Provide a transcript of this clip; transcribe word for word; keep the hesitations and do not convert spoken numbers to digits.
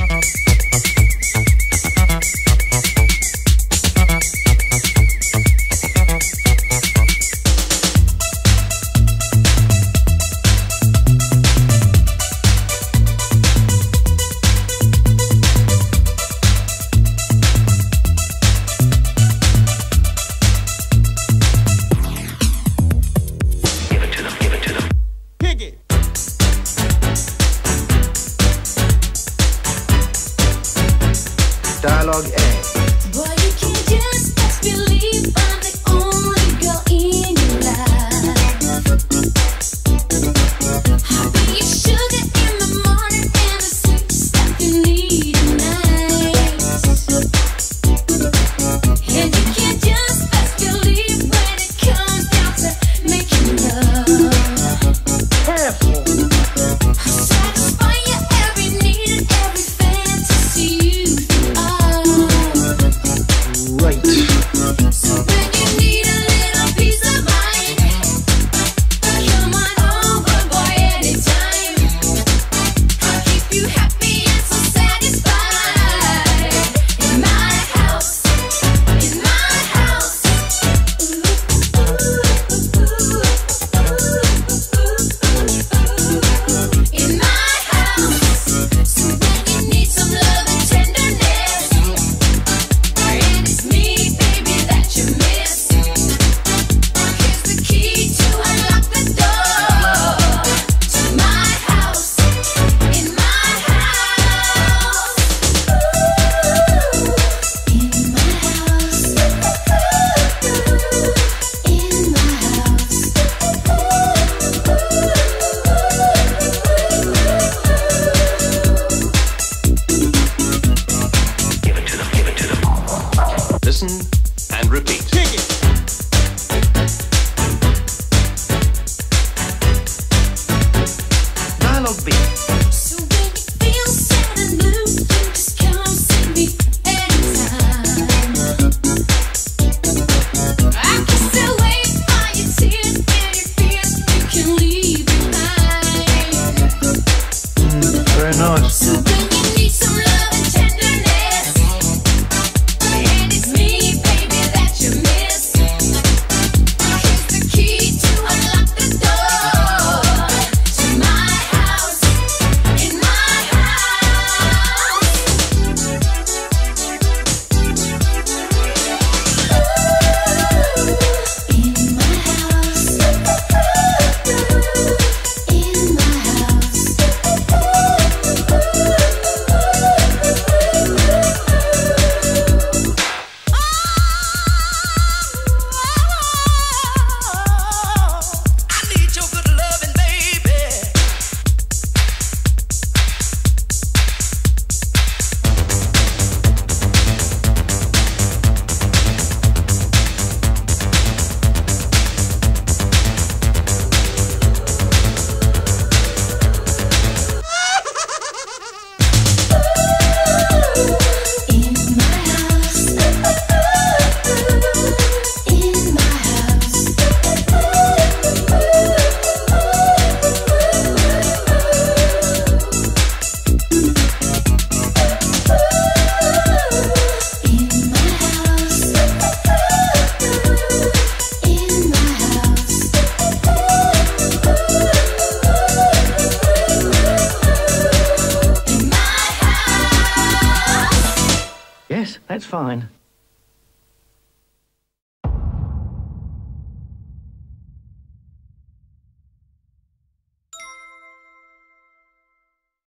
Dialogue A. Boy, you can't just best believe I'm the only girl in your life. I'll be your sugar in the morning and the sweet stuff you need at night. And you can't just best believe when it comes down to making love. Careful. I'll satisfy your every need and every fantasy you are. Right. So when you need a little peace of mind, come on over, boy, anytime. I'll keep you happy and so satisfied. In my house, in my house. Ooh, ooh, ooh, ooh, ooh. In my house. So when you need some love and tenderness, and it's me, baby, that you miss. Here's the key to unlock the door to my house, in my house. In my house, in my Give it to them, give it to them. Listen and repeat. Dialogue B. So when you feel sad and blue, you just come see me anytime. I can still wait for your tears and your fears you can leave behind. Very nice. So when you need some love and tenderness, and it's me, baby, that you miss. Here's the key to unlock the door to my house, in my house. In my house, in my house. I need your good loving, baby. In my house, in my house. In my house, in my house. In my house. Yes, that's fine.